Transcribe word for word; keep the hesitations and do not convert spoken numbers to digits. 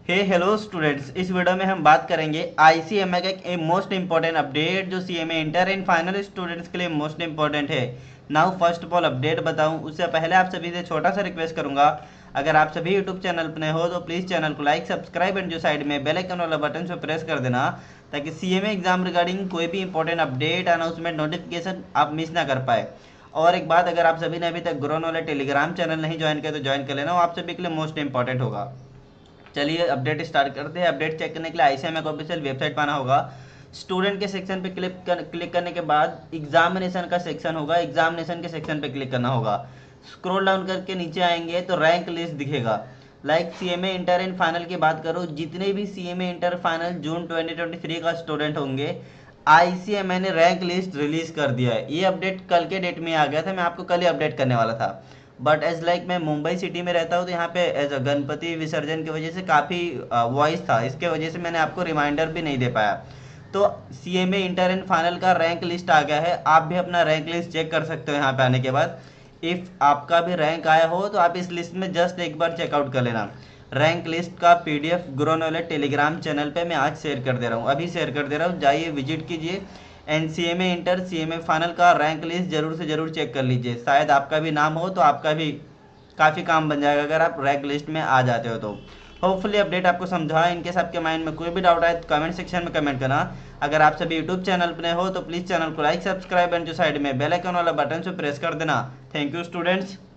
हे hello students, इस video में हम बात करेंगे आईसीएमए का एक मोस्ट इंपॉर्टेंट अपडेट जो CMA inter and final students के लिए मोस्ट इंपॉर्टेंट है। Now first of all update बताऊं उससे पहले आप सभी से छोटा सा रिक्वेस्ट करूंगा, अगर आप सभी यूट्यूब चैनल पर नए हो तो प्लीज़ चैनल को लाइक सब्सक्राइब एंड जो साइड में बेल आइकन वाला बटन से प्रेस कर देना ताकि सीएमए एग्जाम रिगार्डिंग कोई भी इंपॉर्टेंट अपडेट अनाउंसमेंट नोटिफिकेशन आप मिस ना कर पाए। और एक बात, अगर आप सभी ने अभी तक ग्रोन वाले टेलीग्राम चैनल नहीं ज्वाइन किया तो ज्वाइन कर लेना, वो आप सभी के लिए मोस्ट इंपॉर्टेंट होगा। चलिए अपडेट स्टार्ट करते हैं। अपडेट चेक करने के लिए आईसीएमए ऑफिशियल वेबसाइट पर आना होगा। स्टूडेंट के सेक्शन पे क्लिक कर, क्लिक करने के बाद एग्जामिनेशन का सेक्शन होगा, एग्जामिनेशन के सेक्शन पे क्लिक करना होगा। स्क्रॉल डाउन करके नीचे आएंगे तो रैंक लिस्ट दिखेगा। Like CMA inter and final की बात करूँ, जितने भी CMA inter final June twenty twenty three का स्टूडेंट होंगे, आईसीएमए ने रैंक लिस्ट रिलीज कर दिया है। ये अपडेट कल के डेट में आ गया था, मैं आपको कल ही अपडेट करने वाला था, बट एज लाइक मैं मुंबई सिटी में रहता हूँ तो यहाँ पे एज अ गणपति विसर्जन की वजह से काफ़ी वॉइस था, इसके वजह से मैंने आपको रिमाइंडर भी नहीं दे पाया। तो सीएमए इंटर एंड फाइनल का रैंक लिस्ट आ गया है, आप भी अपना रैंक लिस्ट चेक कर सकते हो यहाँ पे आने के बाद। इफ़ आपका भी रैंक आया हो तो आप इस लिस्ट में जस्ट एक बार चेकआउट कर लेना। रैंक लिस्ट का पीडीएफ ग्रोन वाले टेलीग्राम चैनल पे मैं आज शेयर कर दे रहा हूँ, अभी शेयर कर दे रहा हूँ, जाइए विजिट कीजिए and CMA inter CMA final का रैंक लिस्ट जरूर से जरूर चेक कर लीजिए। शायद आपका भी नाम हो तो आपका भी काफ़ी काम बन जाएगा अगर आप रैंक लिस्ट में आ जाते हो तो। होपफुली अपडेट आपको समझा। इनकेस आपके माइंड में कोई भी डाउट आए तो कमेंट सेक्शन में कमेंट करना। अगर आप सभी यूट्यूब चैनल पर हो तो प्लीज़ चैनल को लाइक सब्सक्राइब एंड जो साइड में बेल आइकन वाला बटन से प्रेस कर देना। Thank you students.